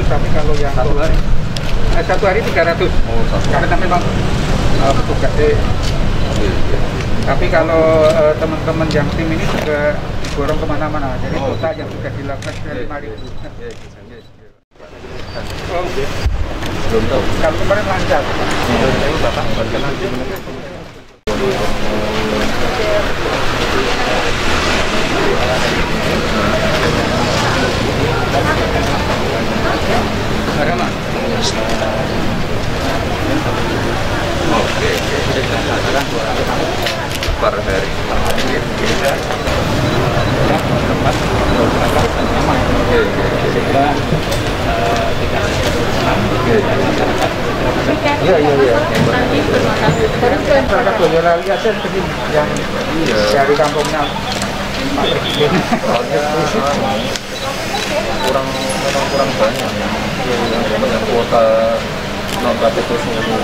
tapi kalau yang satu hari? Satu hari 300. Oh, Karena memang petugas. Tapi kalau teman-teman yang tim ini juga diborong kemana-mana, jadi kota yang sudah dilakukan dari 5.000. Oh, belum tahu. kalau kemarin lancar. Belum tahu Bapak, bagaimana nanti Bagaimana? Oke, per hari. Iya. Masyarakat Boyolali aja yang dari kampungnya Pak Presiden. kurang banyak yang kuota non KTP semua.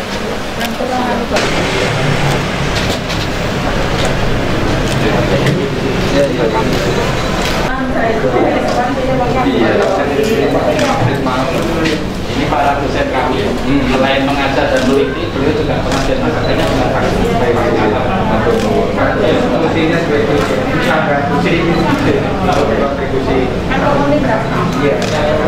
Ini para dosen kami, selain mengajar dan meliti, beliau juga pengajar masyarakatnya dengan vaksin. Fungsinya sebagai kontribusi. Iya.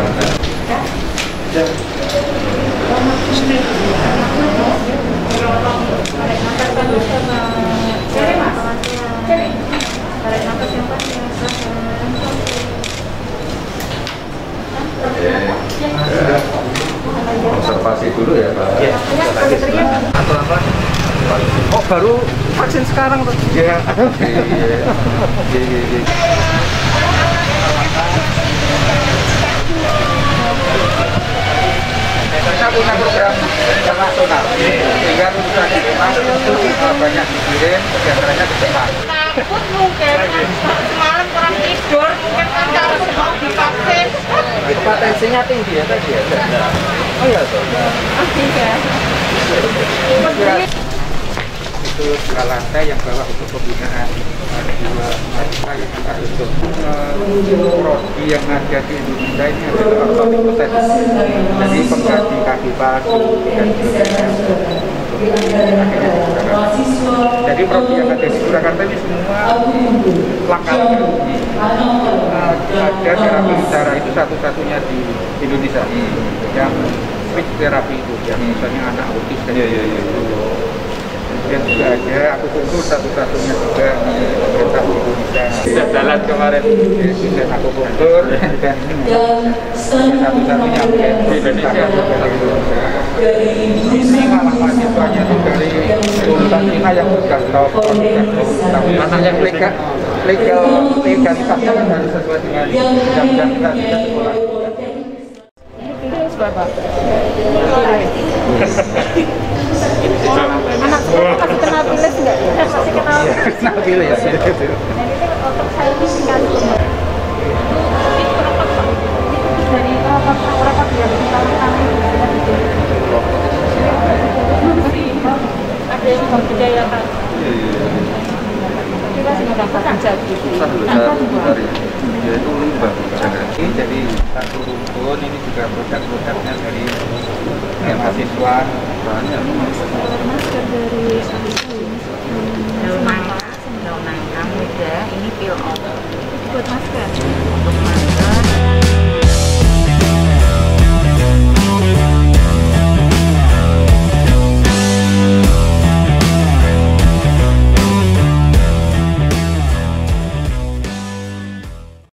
Observasi dulu ya Pak. Atau apa? Oh, baru vaksin sekarang tuh. Iya. Kita punya program internasional sehingga lulusan itu banyak dikirim, diantaranya ke Jepang. Takut mungkin, semalam kurang tidur, mungkin kan harus mau divaksin. Potensinya tinggi ya tadi ya? Oh iya tuh. Itu dua lantai yang bawah untuk pembinaan dua lantai yang kita tutup. Prodi yang ada di Indonesia ini adalah ortoptik, jadi pengganti kaki palsu dan jadi prodi yang ada di Surakarta ini semua lengkap. Ada terapi bicara itu satu-satunya di Indonesia yang speech terapi itu, yang misalnya anak autis dan kemudian juga ada akupuntur satu-satunya juga pemerintah di Indonesia. Sudah jalan kemarin desain akupuntur dan satu-satunya di Indonesia. Ini malah mahasiswanya itu dari lulusan Cina yang sudah tahu tapi anaknya legalitasnya harus sesuai dengan undang-undang kita sekolah. Berapa? Anak saya masih kenal piles nggak? Masih kenal. Kenal piles ya. Dan itu otak saya ini sekali. Dari berapa dia pertama ada yang berbeda kan? Kita sudah dapat jadi. Ya itu limbah. Jadi satu rumpun ini juga produk-produknya dari mahasiswa. Banyak. Masker dari daun nangka muda, ini peel off buat masker.